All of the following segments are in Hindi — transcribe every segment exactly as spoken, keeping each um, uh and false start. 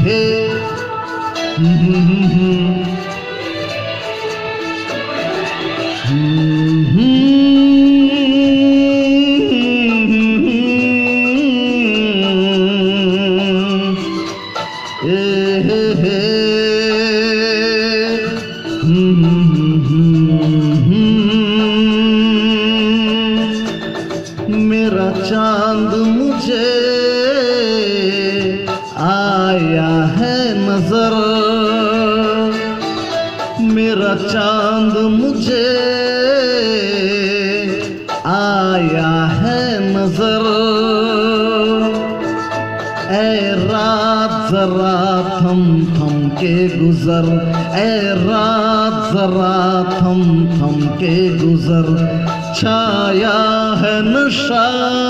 हे मेरा चांद मुझे आया है नजर, मेरा चांद मुझे आया है नजर। ऐ रात जरा थम थम के गुजर, ऐ रात जरा थम थम के गुजर। छाया है नशा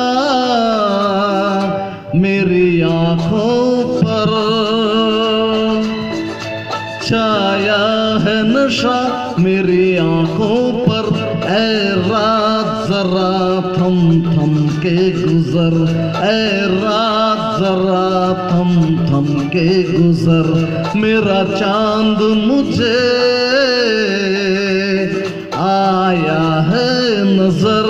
मेरी आँखों पर, छाया है नशा मेरी आँखों पर। ऐ रात जरा थम थम के गुजर, ऐ रात जरा थम थम के गुजर। मेरा चांद मुझे आया है नजर।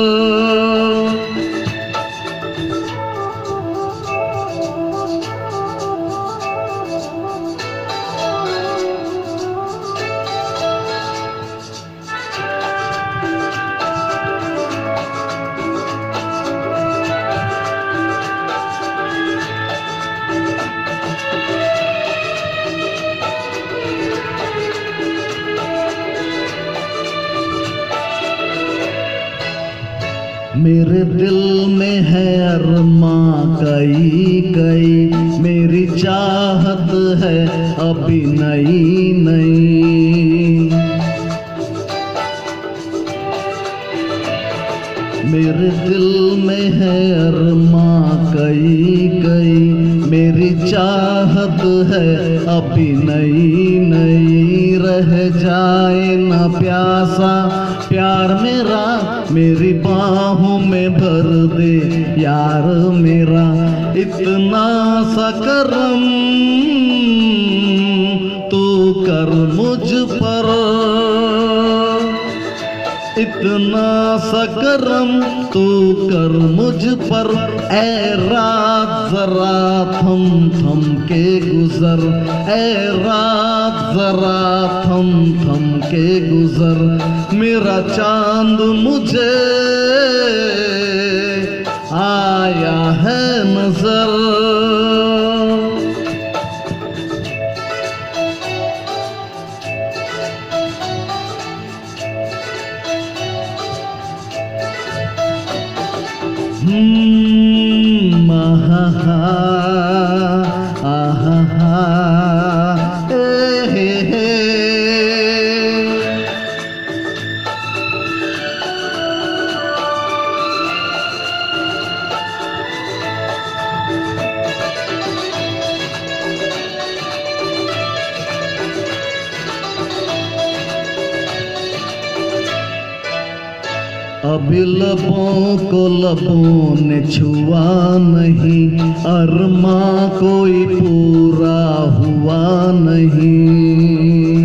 मेरे दिल में है अरमां कई कई, मेरी चाहत है अभी नई नई। मेरे दिल में है अरमां कई कई, मेरी चाहत है अभी नई नई। रह जाए न प्यासा प्यार मेरा, मेरी बाहों में भर दे यार मेरा। इतना सा करम तू कर मुझ पर, इतना सा करम तू कर मुझ पर। ऐ रात जरा थम थम के गुजर, ऐ रात जरा थम थम के गुजर। मेरा चांद मुझे आया है नजर। हम्म आहा आहा ए हे हे। अभी लबों को लबों ने छुआ नहीं, अरमां कोई पूरा हुआ नहीं।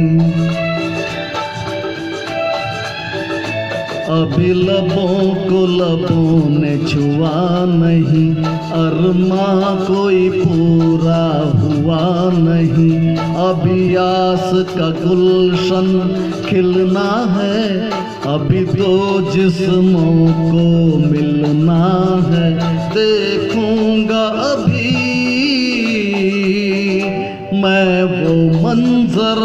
अभी लबों को लबों ने छुआ नहीं, अरमां कोई पूरा हुआ नहीं। अभी आस का गुलशन खिलना है, अभी तो जिस्मों को मिलना है। देखूंगा अभी मैं वो मंजर,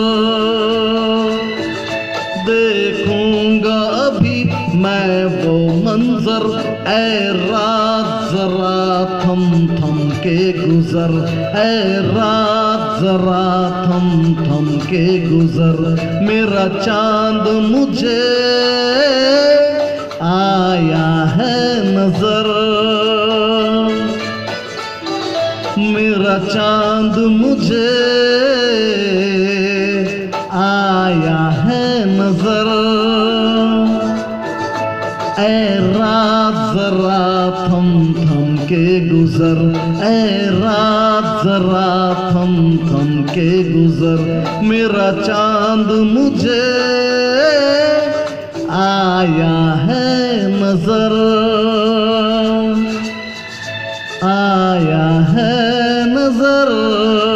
देखूंगा अभी मैं वो मंजर। ऐ रात जरा थम थम के गुजर, ऐ रात जरा थम थम के गुजर। मेरा चांद मुझे आया है नजर, मेरा चांद मुझे आया है नजर। ऐ रात जरा थम थम के गुजर, ऐ रात जरा के गुजर मेरा चांद मुझे आया है नजर, आया है नजर।